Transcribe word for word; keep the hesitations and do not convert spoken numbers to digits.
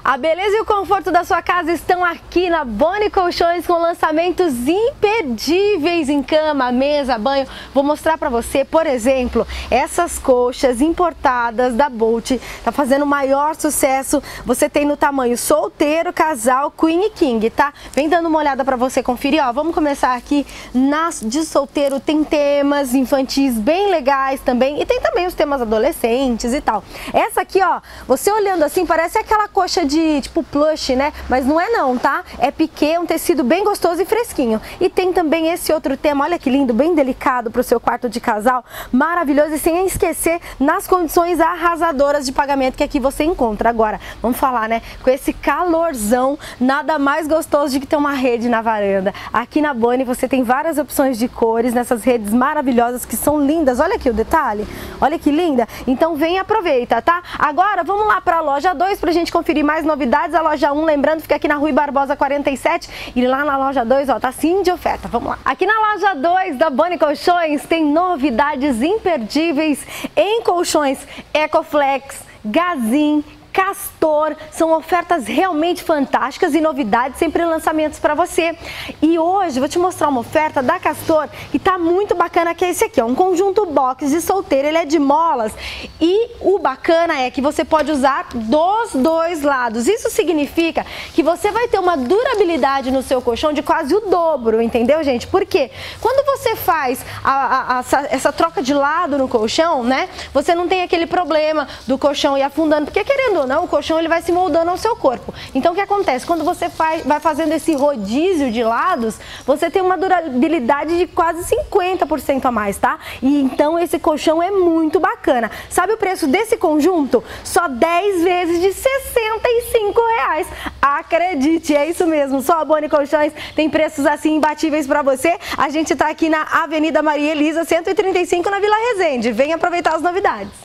A beleza e o conforto da sua casa estão aqui na Boni Colchões com lançamentos imperdíveis em cama, mesa, banho. Vou mostrar pra você, por exemplo, essas colchas importadas da Bolt. Tá fazendo o maior sucesso. Você tem no tamanho solteiro, casal, queen e king, tá? Vem dando uma olhada pra você conferir, ó. Vamos começar aqui nas de solteiro. Tem temas infantis bem legais também e tem também os temas adolescentes e tal. Essa aqui, ó, você olhando assim, parece aquela coxa de de tipo plush, né? Mas não é não, tá? É piquê, um tecido bem gostoso e fresquinho. E tem também esse outro tema, olha que lindo, bem delicado pro seu quarto de casal, maravilhoso, e sem esquecer nas condições arrasadoras de pagamento que aqui você encontra. Agora, vamos falar, né? Com esse calorzão, nada mais gostoso de que ter uma rede na varanda. Aqui na Boni você tem várias opções de cores nessas redes maravilhosas que são lindas. Olha aqui o detalhe, olha que linda. Então vem e aproveita, tá? Agora vamos lá pra loja dois pra gente conferir mais novidades. A loja um, lembrando, fica aqui na Rui Barbosa quarenta e sete, e lá na loja dois, ó, tá sim de oferta. Vamos lá. Aqui na loja dois da Boni Colchões tem novidades imperdíveis em colchões Ecoflex, Gazin, Castor. São ofertas realmente fantásticas e novidades, sempre lançamentos para você. E hoje vou te mostrar uma oferta da Castor que tá muito bacana, que é esse aqui, ó, um conjunto box de solteiro. Ele é de molas e o bacana é que você pode usar dos dois lados. Isso significa que você vai ter uma durabilidade no seu colchão de quase o dobro, entendeu, gente? Por quê? Quando você faz a, a, a, essa, essa troca de lado no colchão, né, você não tem aquele problema do colchão ir afundando, porque querendo não, o colchão ele vai se moldando ao seu corpo. Então o que acontece? Quando você faz, vai fazendo esse rodízio de lados, você tem uma durabilidade de quase cinquenta por cento a mais, tá? E então esse colchão é muito bacana. Sabe o preço desse conjunto? Só dez vezes de sessenta e cinco reais. Acredite, é isso mesmo. Só a Boni Colchões tem preços assim imbatíveis para você. A gente tá aqui na Avenida Maria Elisa, cento e trinta e cinco, na Vila Resende. Vem aproveitar as novidades.